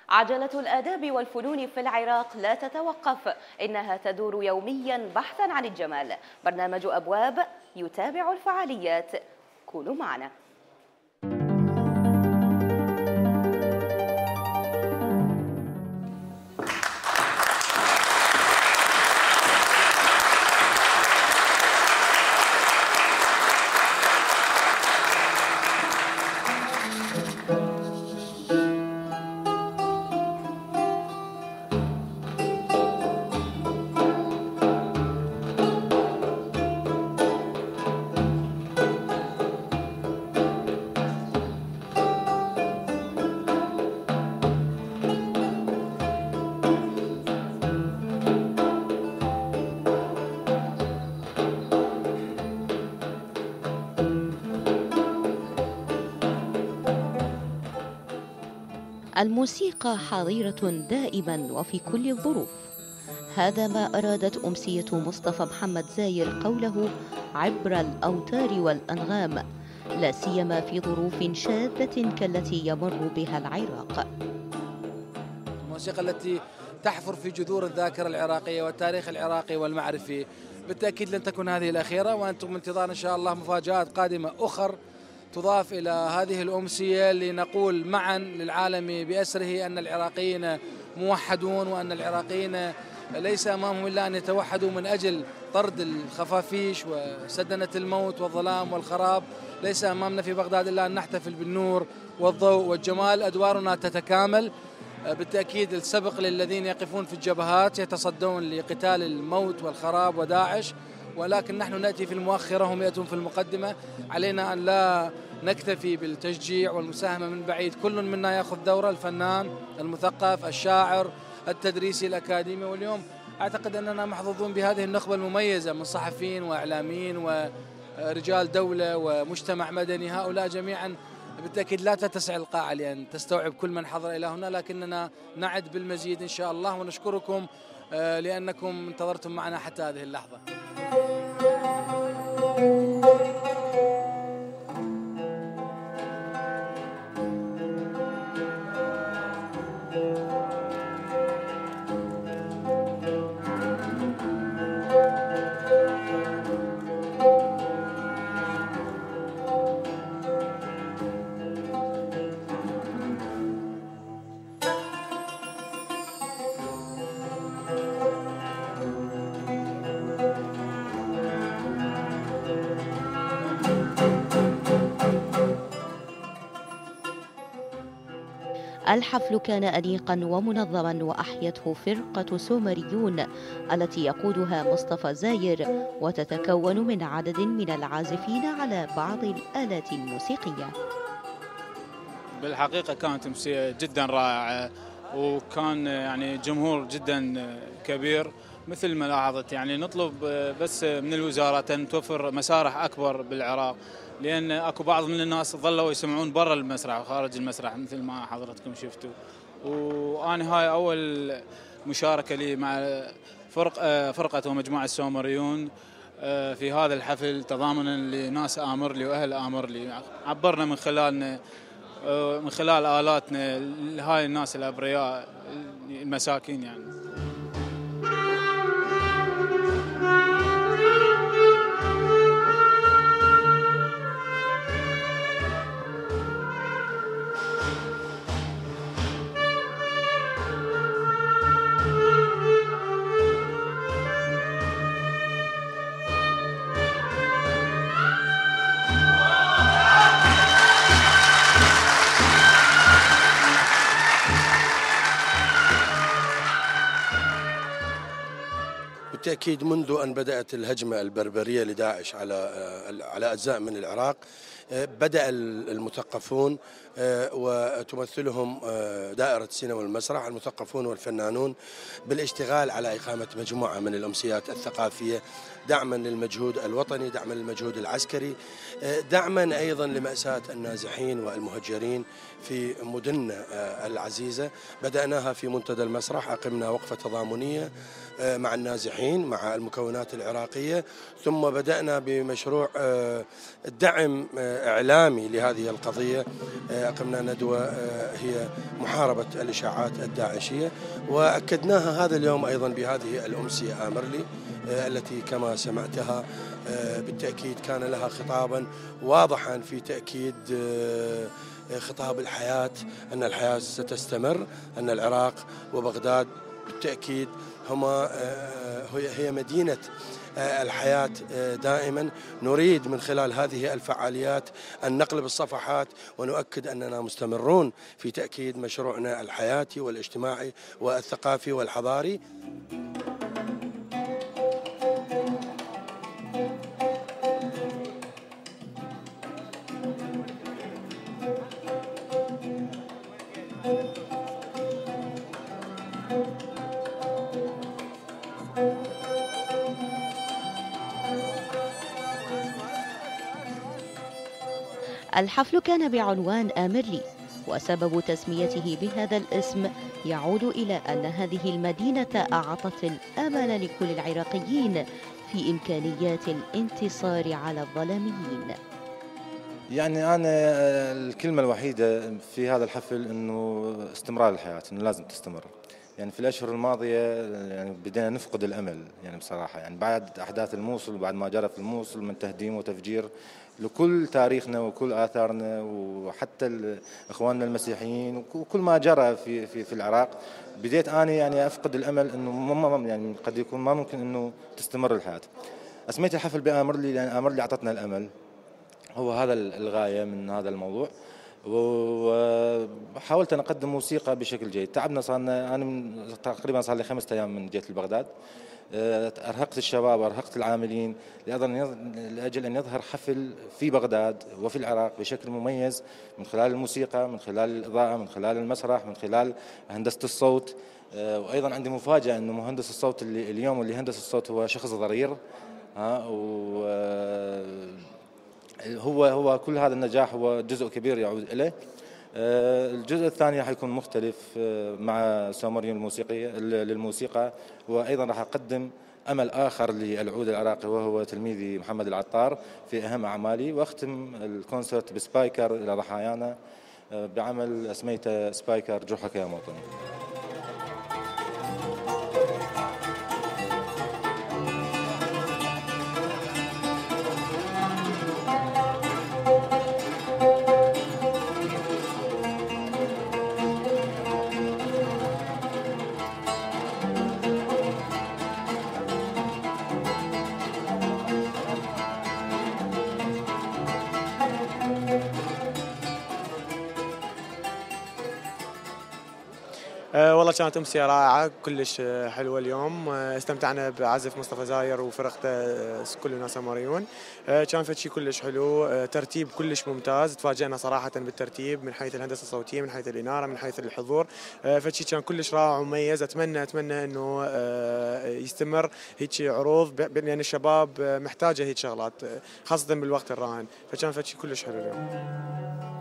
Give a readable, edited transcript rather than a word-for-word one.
عجلة الآداب والفنون في العراق لا تتوقف، إنها تدور يوميا بحثا عن الجمال. برنامج أبواب يتابع الفعاليات، كونوا معنا. الموسيقى حاضرة دائما وفي كل الظروف، هذا ما أرادت أمسية مصطفى محمد زاير قوله عبر الأوتار والأنغام، لا سيما في ظروف شاذة كالتي يمر بها العراق. الموسيقى التي تحفر في جذور الذاكرة العراقية والتاريخ العراقي والمعرفي بالتأكيد لن تكون هذه الأخيرة، وأنتم انتظار إن شاء الله مفاجآت قادمة أخر تضاف إلى هذه الأمسية لنقول معا للعالم بأسره أن العراقيين موحدون، وأن العراقيين ليس أمامهم إلا أن يتوحدوا من أجل طرد الخفافيش وسدنة الموت والظلام والخراب. ليس أمامنا في بغداد إلا أن نحتفل بالنور والضوء والجمال. أدوارنا تتكامل بالتأكيد. السبق للذين يقفون في الجبهات يتصدون لقتال الموت والخراب وداعش، ولكن نحن نأتي في المؤخرة، هم يأتون في المقدمة. علينا أن لا نكتفي بالتشجيع والمساهمة من بعيد، كل منا يأخذ دوره، الفنان، المثقف، الشاعر، التدريسي، الأكاديمي. واليوم أعتقد أننا محظوظون بهذه النخبة المميزة من صحفيين وإعلاميين ورجال دولة ومجتمع مدني. هؤلاء جميعا بالتأكيد لا تتسع القاعة لأن تستوعب كل من حضر إلى هنا، لكننا نعد بالمزيد إن شاء الله. ونشكركم لأنكم انتظرتم معنا حتى هذه اللحظة. الحفل كان أنيقا ومنظما، وأحيته فرقة سومريون التي يقودها مصطفى زاير، وتتكون من عدد من العازفين على بعض الآلات الموسيقية. بالحقيقة كانت أمسية جدا رائعة، وكان يعني جمهور جدا كبير. مثل ما لاحظت يعني نطلب بس من الوزارة أن توفر مسارح أكبر بالعراق، لأن أكو بعض من الناس ظلوا يسمعون برا المسرح وخارج المسرح مثل ما حضرتكم شفتوا. وأنا هاي أول مشاركة لي مع فرقة ومجموعة السومريون في هذا الحفل، تضامنا لناس آمرلي وأهل آمرلي. عبرنا من خلال آلاتنا هاي الناس الأبرياء المساكين يعني. بالتأكيد منذ أن بدأت الهجمة البربرية لداعش على أجزاء من العراق، بدأ المثقفون وتمثلهم دائرة السينما والمسرح، المثقفون والفنانون، بالاشتغال على إقامة مجموعة من الأمسيات الثقافية، دعما للمجهود الوطني، دعما للمجهود العسكري، دعما أيضا لمأساة النازحين والمهجرين في مدننا العزيزة. بدأناها في منتدى المسرح، أقمنا وقفة تضامنية مع النازحين الموسيقيين مع المكونات العراقية، ثم بدأنا بمشروع دعم إعلامي لهذه القضية. أقمنا ندوة هي محاربة الإشاعات الداعشية، وأكدناها هذا اليوم أيضا بهذه الأمسية آمرلي التي كما سمعتها بالتأكيد كان لها خطابا واضحا في تأكيد خطاب الحياة، أن الحياة ستستمر، أن العراق وبغداد بالتأكيد هي مدينة الحياة دائما. نريد من خلال هذه الفعاليات أن نقلب الصفحات ونؤكد أننا مستمرون في تأكيد مشروعنا الحياتي والاجتماعي والثقافي والحضاري. الحفل كان بعنوان آمرلي، وسبب تسميته بهذا الاسم يعود إلى أن هذه المدينة أعطت الأمل لكل العراقيين في إمكانيات الانتصار على الظلاميين. يعني أنا الكلمة الوحيدة في هذا الحفل أنه استمرار الحياة، أنه لازم تستمر. يعني في الأشهر الماضية يعني بدينا نفقد الأمل يعني بصراحة، يعني بعد أحداث الموصل وبعد ما جرى في الموصل من تهديم وتفجير لكل تاريخنا وكل آثارنا وحتى إخواننا المسيحيين وكل ما جرى في العراق، بديت أنا يعني أفقد الأمل أنه يعني قد يكون ما ممكن أنه تستمر الحياة. أسميت الحفل بآمرلي لأن آمرلي أعطتنا الأمل، هو هذا الغاية من هذا الموضوع. وحاولت أن أقدم موسيقى بشكل جيد. تعبنا، أنا تقريبا صار لي 5 أيام من جيت لبغداد، أرهقت الشباب أرهقت العاملين لأجل أن يظهر حفل في بغداد وفي العراق بشكل مميز من خلال الموسيقى، من خلال الإضاءة، من خلال المسرح، من خلال هندسة الصوت. وأيضا عندي مفاجأة أنه مهندس الصوت اللي هندس الصوت هو شخص ضرير، هو كل هذا النجاح هو جزء كبير يعود إليه. الجزء الثاني حيكون مختلف مع سومريون الموسيقية للموسيقى، وأيضا راح أقدم أمل آخر للعود العراقي وهو تلميذي محمد العطار في أهم أعمالي، وأختم الكونسرت بسبايكر إلى ضحايانا بعمل أسميته سبايكر جرحك يا موطني. والله كانت أمسية رائعة كلش حلوة اليوم. استمتعنا بعزف مصطفى زاير وفرقته كلنا سومريون. كان فشي كلش حلو، ترتيب كلش ممتاز. تفاجئنا صراحة بالترتيب من حيث الهندسة الصوتية، من حيث الإنارة، من حيث الحضور. فشي كان كلش رائع ومميز. أتمنى إنه يستمر هيك عروض، لأن الشباب محتاجة هيك شغلات خاصة بالوقت الراهن. فكان فشي كلش حلو اليوم.